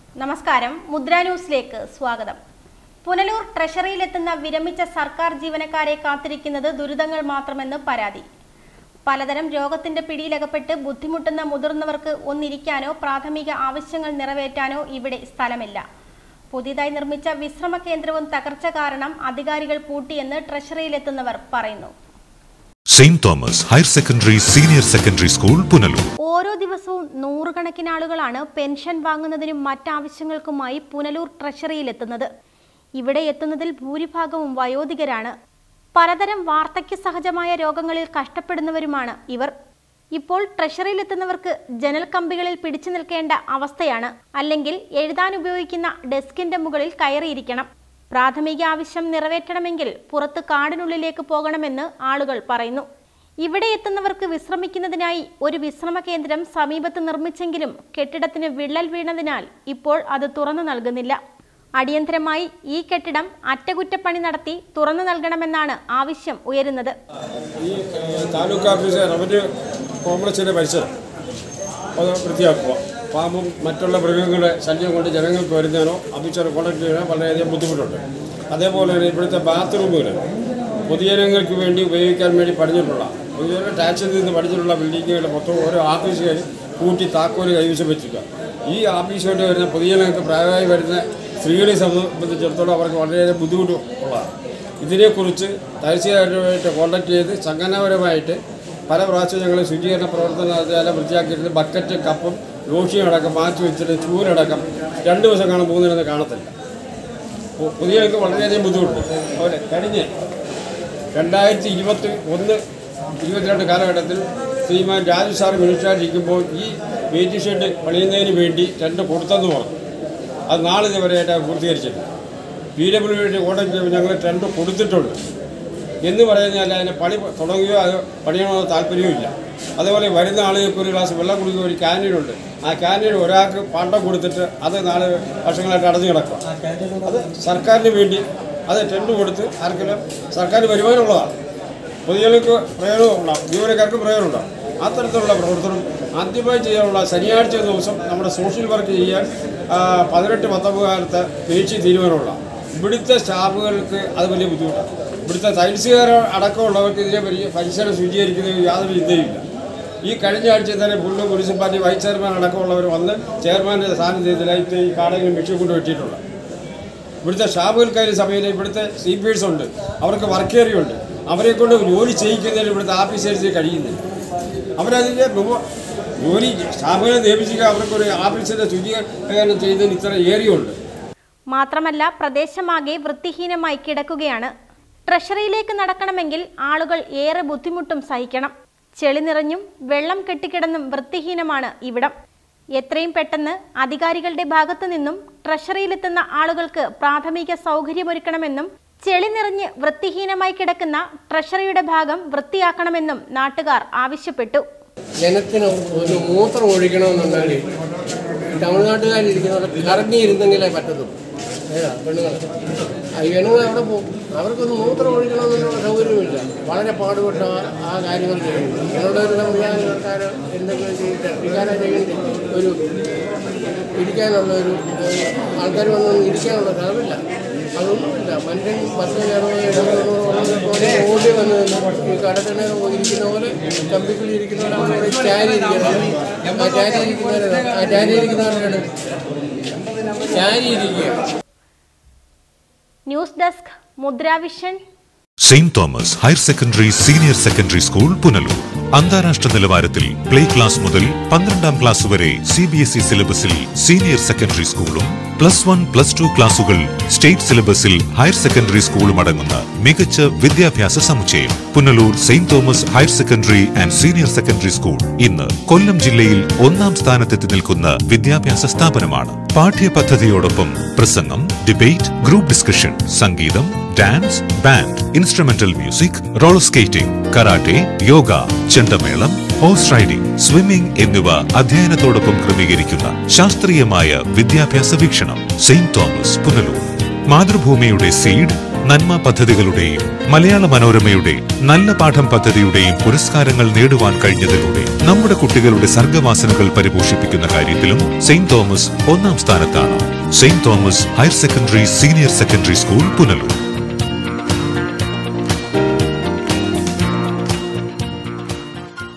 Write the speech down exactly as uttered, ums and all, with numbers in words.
നമസ്കാരം, മുദ്ര ന്യൂസിലേക്ക് സ്വാഗതം. പുനലൂർ ട്രഷറിയിലെത്തുന്ന വിരമിച്ച സർക്കാർ ജീവനക്കാരെ കാത്തിരിക്കുന്നത് ദുരിതങ്ങൾ മാത്രമെന്ന് പരാതി. പലതരം രോഗത്തിന്റെ പിടിയിലകപ്പെട്ട് ബുദ്ധിമുട്ടുന്ന മുതിർന്നവർക്ക് ഒന്നിരിക്കാനോ പ്രാഥമിക ആവശ്യങ്ങൾ നിറവേറ്റാനോ ഇവിടെ സ്ഥലമില്ല. പുതിയതായി നിർമ്മിച്ച വിശ്രമ കേന്ദ്രവും തകർച്ച കാരണം അധികാരികൾ പൂട്ടിയെന്ന് ട്രഷറിയിലെത്തുന്നവർ പറയുന്നു. Saint Thomas higher secondary senior secondary school Punalur. ഓരോ ദിവസവും നൂറുകണക്കിന് ആളുകളാണ് പെൻഷൻ വാങ്ങുന്നതിനും മറ്റാവശ്യങ്ങൾക്കുമായി പുനലൂർ ട്രഷറിയിലെത്തുന്നത്. ഇവിടെ എത്തുന്നതിൽ ഭൂരിഭാഗവും വയോധികരാണ്. പലതരം വാർദ്ധക്യ സഹജമായ രോഗങ്ങളിൽ കഷ്ടപ്പെടുന്നവരുമാണ് ഇവർ. ഇപ്പോൾ ട്രഷറിയിലെത്തുന്നവർക്ക് ജനൽ കമ്പികളിൽ പിടിച്ചു നിൽക്കേണ്ട അവസ്ഥയാണ്. അല്ലെങ്കിൽ എഴുതാൻ ഉപയോഗിക്കുന്ന ഡെസ്കിന്റെ മുകളിൽ കയറിയിരിക്കണം. പ്രാഥമിക ആവശ്യം നിറവേറ്റണമെങ്കിൽ പുറത്ത് കാടിനുള്ളിലേക്ക് പോകണമെന്ന് ആളുകൾ പറയുന്നു. ഇവിടെ എത്തുന്നവർക്ക് വിശ്രമിക്കുന്നതിനായി ഒരു വിശ്രമ കേന്ദ്രം സമീപത്ത് നിർമ്മിച്ചെങ്കിലും കെട്ടിടത്തിന് വിള്ളൽ വീണതിനാൽ ഇപ്പോൾ അത് തുറന്നു നൽകുന്നില്ല. അടിയന്തരമായി ഈ കെട്ടിടം അറ്റകുറ്റപ്പണി നടത്തി തുറന്നു നൽകണമെന്നാണ് ആവശ്യം ഉയരുന്നത്. ഈ താലൂക്ക് ഓഫീസ് റവന്യൂ കോംപ്ലക്സിന്റെ പരിസരം അത് വൃത്തിയാക്കുക. പാമ്പും മറ്റുള്ള മൃഗങ്ങളുടെ ശല്യം കൊണ്ട് ജനങ്ങൾക്ക് വരുന്നതിനോ ഓഫീസറെ കോൺടാക്ട് ചെയ്യാനോ വളരെയധികം ബുദ്ധിമുട്ടുണ്ട്. അതേപോലെ തന്നെ ഇവിടുത്തെ ബാത്റൂമുകൾ പൊതുജനങ്ങൾക്ക് വേണ്ടി ഉപയോഗിക്കാൻ വേണ്ടി പഠിച്ചിട്ടുള്ള പൊതുജന ടാക്സിൽ നിന്ന് പഠിച്ചിട്ടുള്ള ബിൽഡിങ്ങുകൾ മൊത്തം ഓരോ ഓഫീസുകാർ കൂട്ടി താക്കോല് കൈവശം വെച്ചിരിക്കുക. ഈ ഓഫീസുകൊണ്ട് വരുന്ന പൊതുജനങ്ങൾക്ക് പ്രായമായി വരുന്ന സ്ത്രീകളെ സംബന്ധിച്ചിടത്തോളം അവർക്ക് വളരെയേറെ ബുദ്ധിമുട്ട് ഉള്ളതാണ്. ഇതിനെക്കുറിച്ച് തഹസീൽദാരുമായിട്ട് കോൺടാക്ട് ചെയ്ത് സംഘടനാപരമായിട്ട് പല പ്രാവശ്യം ഞങ്ങൾ ശുചീകരണ പ്രവർത്തനം നടത്തിയാലും വൃത്തിയാക്കിയിട്ട് ബക്കറ്റ് കപ്പും ലോഷിയടക്കം മാറ്റി വെച്ചിട്ട് ചൂരടക്കം രണ്ട് ദിവസം കാണാൻ പോകുന്നതിനൊന്നും കാണത്തില്ല. പൊതുജനങ്ങൾക്ക് വളരെയധികം ബുദ്ധിമുട്ടുണ്ട്. അതുപോലെ കഴിഞ്ഞ് രണ്ടായിരത്തി ഇരുപത്തി ഒന്ന് ഇരുപത്തിരണ്ട് കാലഘട്ടത്തിൽ ശ്രീമാൻ രാജു സാർ മിനിസ്റ്ററായിരിക്കുമ്പോൾ ഈ വെയിറ്റ് ഷെഡ് പണിയുന്നതിന് വേണ്ടി ടെൻഡ് കൊടുത്തെന്ന് പറഞ്ഞു. അത് നാളെ ഇതുവരെയായിട്ട് പൂർത്തീകരിച്ചിട്ടുണ്ട്. പി ഡബ്ല്യു ഡിയുടെ കോടതിക്ക് ഞങ്ങൾ ടെൻഡ് കൊടുത്തിട്ടുണ്ട് എന്ന് പറയുന്നതല്ല, അതിനെ പണി തുടങ്ങുകയോ അത് പണിയണമെന്ന് താല്പര്യവുമില്ല. അതുപോലെ വരുന്ന ആളുകൾക്ക് ഒരു ഗ്ലാസ് വെള്ളം കുടിക്കുക ഒരു ക്യാൻറ്റീനുണ്ട്. ആ ക്യാൻറ്റീൻ ഒരാൾക്ക് പണ്ടം കൊടുത്തിട്ട് അത് നാല് വർഷങ്ങളായിട്ട് അടഞ്ഞു കിടക്കുക. അത് സർക്കാരിന് വേണ്ടി അത് ടെൻഡ് കൊടുത്ത് ആർക്കെങ്കിലും സർക്കാർ വരുമാനമുള്ളതാണ്. പൊതുജനങ്ങൾക്ക് പ്രയോജനം ഉണ്ടാകും, ജീവനക്കാർക്ക് പ്രയോജനം ഉണ്ടാകും. അത്തരത്തിലുള്ള പ്രവർത്തനം ആദ്യമായി ചെയ്യാനുള്ള ശനിയാഴ്ച ദിവസം നമ്മുടെ സോഷ്യൽ വർക്ക് ചെയ്യാൻ പതിനെട്ട് പത്തൊമ്പത് കാലത്ത് പേശി തീരുമാനമുള്ള ഇവിടുത്തെ സ്റ്റാഫുകൾക്ക് അത് വലിയ ബുദ്ധിമുട്ടാണ്. ഇവിടുത്തെ തൈൽസുകാർ അടക്കമുള്ളവർക്ക് ഇതിനെ വലിയ പരിസരം ശുചീകരിക്കുന്നതിന് യാതൊരു ചിന്തയില്ല. ഈ കഴിഞ്ഞ ആഴ്ച തന്നെ പുല്ലൂർ മുനിസിപ്പാലിറ്റി വൈസ് ചെയർമാൻ അടക്കമുള്ളവർ വന്ന് ചെയർമാൻ്റെ സാന്നിധ്യത്തിലായിട്ട് ഈ കാടെങ്കിലും മിഷൻ കൊണ്ട് വെട്ടിയിട്ടുള്ള ഇവിടുത്തെ സ്റ്റാഫുകൾക്കായാലും സമയത്ത് ഇവിടുത്തെ സി പി എസ് ഉണ്ട്, അവർക്ക് വർക്ക് ഏരിയ ഉണ്ട്. അവരെ കൊണ്ട് ജോലി ചെയ്യിക്കുന്നതിന് ഇവിടുത്തെ ഓഫീസേഴ്സിന് കഴിയുന്നില്ല. അവരതിൻ്റെ ജോലി സ്റ്റാഫുകളെ നിയമിക്കുക അവർക്കൊരു ഓഫീസിൻ്റെ ശുചീകരണം ചെയ്യുന്നതിന് ഇത്ര ഏരിയ ഉണ്ട്. മാത്രമല്ല പ്രദേശമാകെ വൃത്തിഹീനമായി കിടക്കുകയാണ്. ട്രഷറിയിലേക്ക് നടക്കണമെങ്കിൽ ആളുകൾ ഏറെ ബുദ്ധിമുട്ടും സഹിക്കണം. ചെളി നിറഞ്ഞും വെള്ളം കെട്ടിക്കിടന്നും വൃത്തിഹീനമാണ് ഇവിടം. എത്രയും പെട്ടെന്ന് അധികാരികളുടെ ഭാഗത്തു നിന്നും ട്രഷറിയിലെത്തുന്ന ആളുകൾക്ക് പ്രാഥമിക സൗകര്യമൊരുക്കണമെന്നും ചെളി നിറഞ്ഞ് വൃത്തിഹീനമായി കിടക്കുന്ന ട്രഷറിയുടെ ഭാഗം വൃത്തിയാക്കണമെന്നും നാട്ടുകാർ ആവശ്യപ്പെട്ടു. ജനത്തിന് ഒരു മൂത്രം ഒഴിക്കണമെന്നുണ്ടെങ്കിൽ തമിഴ്നാട്ടുകാരിരിക്കുന്നവർ കറങ്ങിയിരുന്നെങ്കിലേ പറ്റത്തുള്ളൂ. ഏതാ പെണ്ണുങ്ങൾ ഈ പെണ്ണുങ്ങൾ അവിടെ പോകും. അവർക്കൊന്ന് മൂത്രം ഒഴിക്കണമെന്നുള്ള സൗകര്യമില്ല. വളരെ പാടുപെട്ട ആ കാര്യങ്ങൾ ചെയ്യുന്നു. ഞങ്ങളുടെ ഒരു സംവിധാന സർക്കാർ എന്തെങ്കിലും ചെയ്തിട്ട് ഇക്കാര്യം ചെയ്യേണ്ടി ഒരു ഇരിക്കാനുള്ള ഒരു ആൾക്കാർ വന്നൊന്നും ഇരിക്കാനുള്ള സ്ഥലമില്ല. അതൊന്നുമില്ല. മനുഷ്യൻ പത്ത് പോലെ ഓടി വന്ന് ഈ കടത്തിന് ഇരിക്കുന്ന പോലെ കമ്പിക്കുള്ളിൽ ഇരിക്കുന്ന പോലെ അവിടെ ചാരി ഇരിക്കണം. ആ ചാരി ഇരിക്കുന്നവരാണ് ആ ചാരി ഇരിക്കുന്നവരാണ് ചാരി ഇരിക്കുക. News desk Mudra vision. Saint Thomas higher secondary senior secondary school Punalur. അന്താരാഷ്ട്ര നിലവാരത്തിൽ പ്ലേ ക്ലാസ് മുതൽ പന്ത്രണ്ടാം ക്ലാസ് വരെ സി ബി എസ് ഇ സിലബസിൽ സീനിയർ സെക്കൻഡറി സ്കൂളും പ്ലസ് വൺ പ്ലസ് ടു ക്ലാസുകൾ സ്റ്റേറ്റ് സിലബസിൽ ഹയർ സെക്കൻഡറി സ്കൂളും അടങ്ങുന്ന മികച്ച വിദ്യാഭ്യാസ സമുച്ചയം Punalur saint Thomas higher secondary and senior secondary school ഇന്ന് കൊല്ലം ജില്ലയിൽ ഒന്നാം സ്ഥാനത്തെത്തി നിൽക്കുന്ന വിദ്യാഭ്യാസ സ്ഥാപനമാണ്. പാഠ്യപദ്ധതിയോടൊപ്പം പ്രസംഗം, ഡിബേറ്റ്, ഗ്രൂപ്പ് ഡിസ്കഷൻ, സംഗീതം, dance, band, instrumental music, roller skating, karate, yoga, ചെണ്ടമേളം, ഹോഴ്സ് റൈഡിംഗ്, സ്വിമ്മിംഗ് എന്നിവ അധ്യയനത്തോടൊപ്പം ക്രമീകരിക്കുന്ന ശാസ്ത്രീയമായ വിദ്യാഭ്യാസ വീക്ഷണം. Saint Thomas Punalur. മാതൃഭൂമിയുടെ സീഡ് നന്മ പദ്ധതികളുടെയും മലയാള മനോരമയുടെ നല്ല പാഠം പദ്ധതിയുടെയും പുരസ്കാരങ്ങൾ നേടുവാൻ കഴിഞ്ഞതിലൂടെ നമ്മുടെ കുട്ടികളുടെ സർഗവാസനകൾ പരിപോഷിപ്പിക്കുന്ന കാര്യത്തിലും സെയിന്റ് തോമസ് ഒന്നാം സ്ഥാനത്താണ്. Saint Thomas higher secondary senior secondary school Punalur.